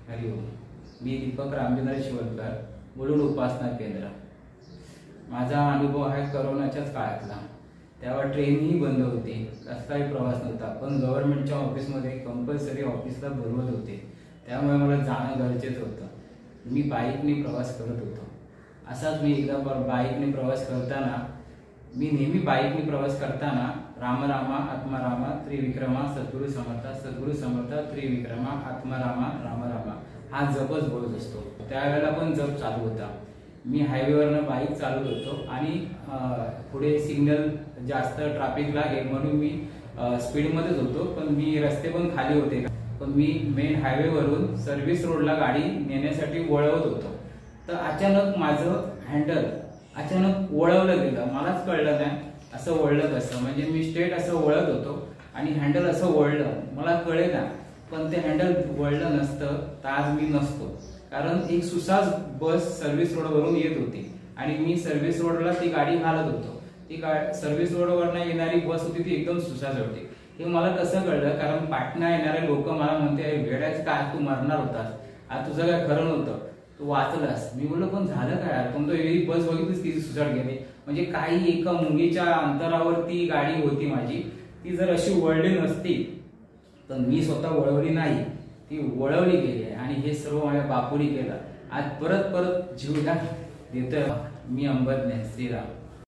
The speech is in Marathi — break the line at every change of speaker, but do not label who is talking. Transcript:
हरिओम. मी दीपक रामचंद्र शिवलकर, मुलुंड उपासना केंद्र. माझा अनुभव आहे करोनाच्याच काळातला. तेव्हा ट्रेनही बंद होती, कसलाही प्रवास नव्हता, पण गव्हर्नमेंटच्या ऑफिसमध्ये कंपल्सरी ऑफिसला बोलवत होते, त्यामुळे मला जाणं गरजेचं होतं. मी बाईकने प्रवास करत होतो. असाच मी एकदा बाईकने प्रवास करताना नेहमी बाईकने प्रवास करताना राम रामा आत्मा रामा त्रिविक्रमा सद्गुरु समर्था सद्गुरु समर्था त्रिविक्रमा आत्मा रामा राम रामा हा जपच बोलत असतो. त्यावेळेला पण जप चालू होता. मी हायवेवरनं बाईक चालवत होतो आणि पुढे सिग्नल जास्त ट्रॅफिक लागेल म्हणून मी स्पीडमध्येच होतो, पण मी रस्ते पण खाली होते. पण मी मेन हायवेवरून सर्व्हिस रोडला गाडी नेण्यासाठी वळवत होतो, तर अचानक माझं हँडल अचानक वळवलं गेलं. मलाच कळलं नाही असं वळलं कसं. म्हणजे मी स्ट्रेट असं वळत होतो आणि हँडल असं वळलं, मला कळेना. पण ते हँडल वळलं नसतं तर आज मी नसतो. कारण एक सुसाज बस सर्व्हिस रोडवरून येत होती आणि मी सर्व्हिस रोडला ती गाडी घालत होतो. ती सर्व्हिस रोडवरनं येणारी बस होती, ती एकदम सुसाज होती. हे मला कसं कळलं, कारण पाटणा येणारे लोक मला म्हणते वेड्याच काय तू मरणार होतास, आज तुझं काय खरं नव्हतं, तू वाचलास. मी बोललो पण झालं काय, पण तो ही बस बघितलीस किती सुसाट गेली. म्हणजे काही एका मुंगीच्या अंतरावर ती गाडी होती माझी. ती जर अशी वळली नसती तर मी स्वतः वळवली नाही, ती वळवली गेली आहे. आणि हे सर्व माझ्या बापूने केलं. आज परत जीवदान देतोय मी अंबरने. श्रीराम.